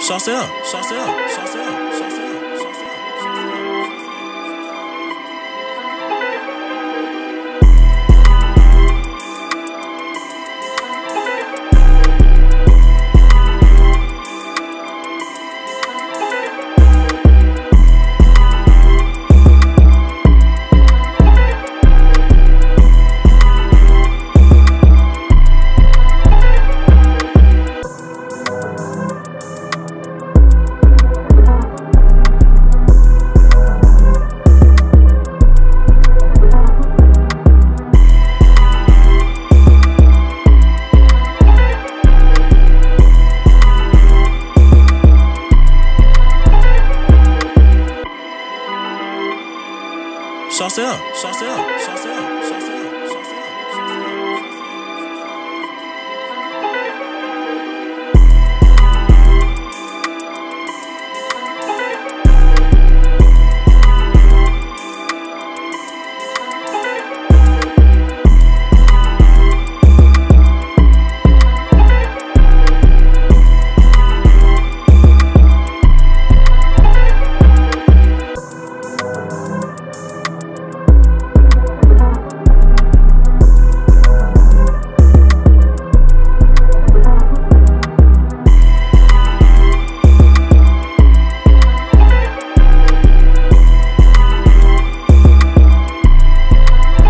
Sauce it up, sauce it up, sauce it up, sauce it up. Sauce it up, sauce it up, sauce it up, sauce it up, sauce it up.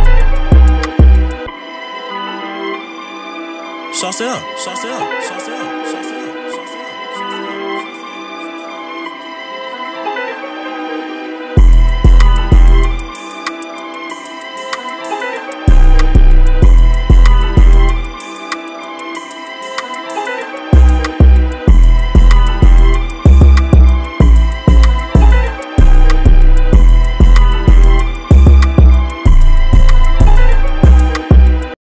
Sauce it up, sauce it up, sauce it up.